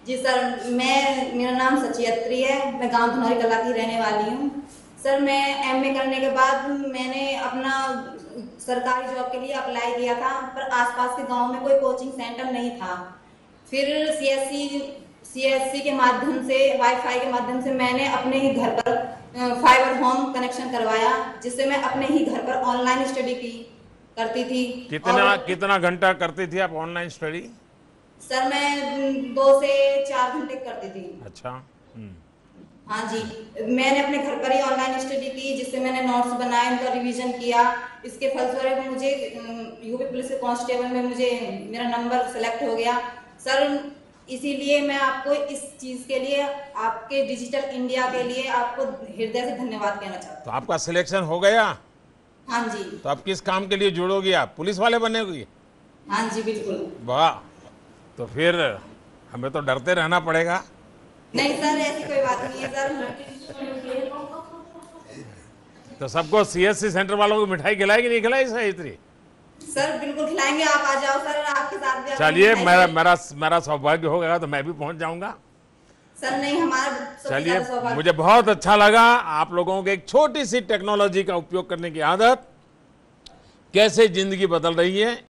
जी sir, मेरा नाम सचियत्री है। मैं गांव धनौरी कला की रहने वाली हूँ। सर, मैं एमए करने के बाद मैंने अपना सरकारी जॉब के लिए अप्लाई किया था, पर आसपास के गांव में कोई कोचिंग सेंटर नहीं था। फिर सीएससी के माध्यम से, वाईफाई के माध्यम से मैंने अपने ही घर पर फाइबर होम कनेक्शन करवाया, जिससे मैं अपने ही घर पर ऑनलाइन स्टडी करती थी। और कितना घंटा करती थी आप ऑनलाइन स्टडी? सर, मैं 2 से 4 घंटे करती थी। अच्छा। हाँ जी, मैंने अपने घर पर ही ऑनलाइन स्टडी की, जिससे मैंने नोट्स बनाए, उनका रिवीजन किया। इसके फलस्वरूप मुझे यूपी पुलिस के कांस्टेबल में मेरा नंबर सेलेक्ट हो गया। सर, इसीलिए मैं आपको इस चीज के लिए, आपके डिजिटल इंडिया के लिए आपको हृदय से धन्यवाद कहना चाहता तो आपका सिलेक्शन हो गया? हूँ। हाँ जी। तो आप किस काम के लिए जुड़ोगी? आप पुलिस वाले बनेगी? हाँ जी, बिल्कुल। वाह, तो फिर हमें तो डरते रहना पड़ेगा। नहीं सर, ऐसी कोई बात नहीं है सर। तो सबको सीएससी सेंटर वालों को मिठाई खिलाएगी नहीं खिलाई सहित्री? सर बिल्कुल खिलाएंगे, आप आ जाओ सर, आपके साथ भी चलिए, मेरा सौभाग्य होगा तो मैं भी पहुंच जाऊंगा। सर नहीं, हमारा चलिए, मुझे बहुत अच्छा लगा आप लोगों के एक छोटी सी टेक्नोलॉजी का उपयोग करने की आदत कैसे जिंदगी बदल रही है